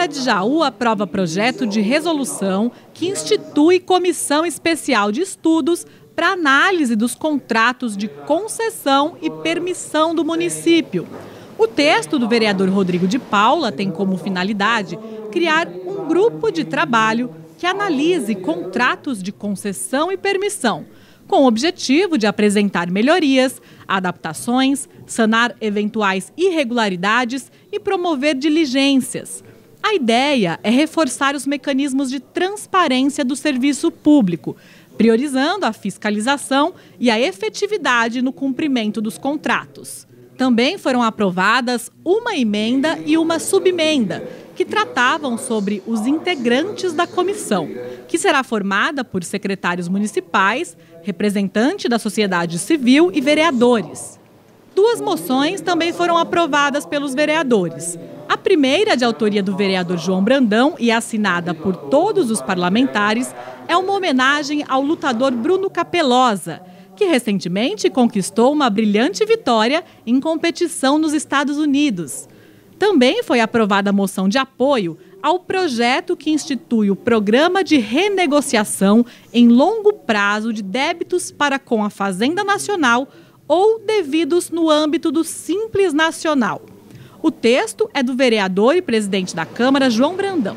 Câmara de Jaú aprova projeto de resolução que institui comissão especial de estudos para análise dos contratos de concessão e permissão do município. O texto do vereador Rodrigo de Paula tem como finalidade criar um grupo de trabalho que analise contratos de concessão e permissão, com o objetivo de apresentar melhorias, adaptações, sanar eventuais irregularidades e promover diligências. A ideia é reforçar os mecanismos de transparência do serviço público, priorizando a fiscalização e a efetividade no cumprimento dos contratos. Também foram aprovadas uma emenda e uma subemenda, que tratavam sobre os integrantes da comissão, que será formada por secretários municipais, representante da sociedade civil e vereadores. Duas moções também foram aprovadas pelos vereadores. A primeira, de autoria do vereador João Brandão e assinada por todos os parlamentares, é uma homenagem ao lutador Bruno Capelosa, que recentemente conquistou uma brilhante vitória em competição nos Estados Unidos. Também foi aprovada a moção de apoio ao projeto que institui o Programa de Renegociação em Longo Prazo de Débitos para com a Fazenda Nacional ou devidos no âmbito do Simples Nacional. O texto é do vereador e presidente da Câmara, João Brandão.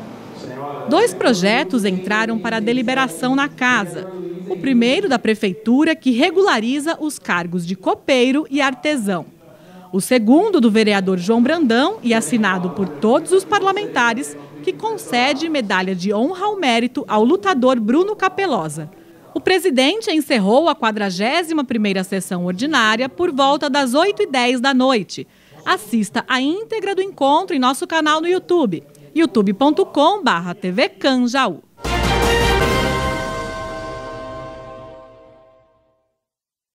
Dois projetos entraram para a deliberação na casa. O primeiro da Prefeitura, que regulariza os cargos de copeiro e artesão. O segundo, do vereador João Brandão e assinado por todos os parlamentares, que concede medalha de honra ao mérito ao lutador Bruno Capelosa. O presidente encerrou a 41ª sessão ordinária por volta das 8h10 da noite. Assista a íntegra do encontro em nosso canal no YouTube, youtube.com/tvcanjaú.